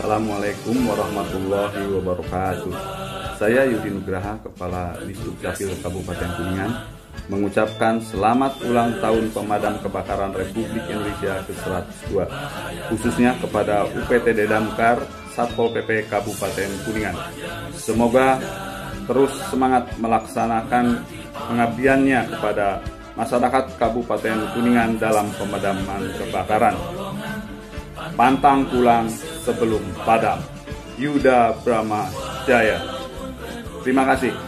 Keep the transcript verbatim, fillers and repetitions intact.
Assalamualaikum warahmatullahi wabarakatuh. Saya Yudi Nugraha, Kepala Disdukcapil Kabupaten Kuningan, mengucapkan selamat ulang tahun Pemadam Kebakaran Republik Indonesia ke seratus dua, khususnya kepada U P T D Damkar Satpol P P Kabupaten Kuningan. Semoga terus semangat melaksanakan pengabdiannya kepada masyarakat Kabupaten Kuningan dalam pemadaman kebakaran. Pantang pulang sebelum padam. Yuda Brahma Jaya. Terima kasih.